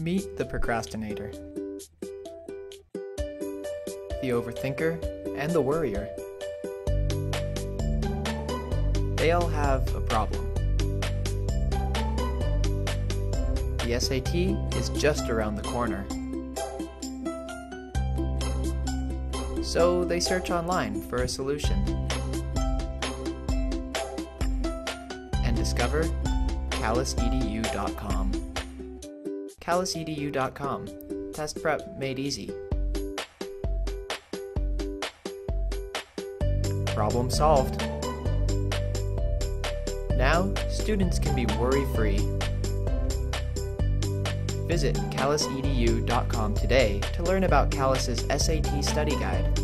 Meet the procrastinator, the overthinker, and the worrier. They all have a problem. The SAT is just around the corner. So they search online for a solution and discover callusedu.com. callusedu.com. Test prep made easy. Problem solved. Now, students can be worry-free. Visit callusedu.com today to learn about Callus's SAT study guide.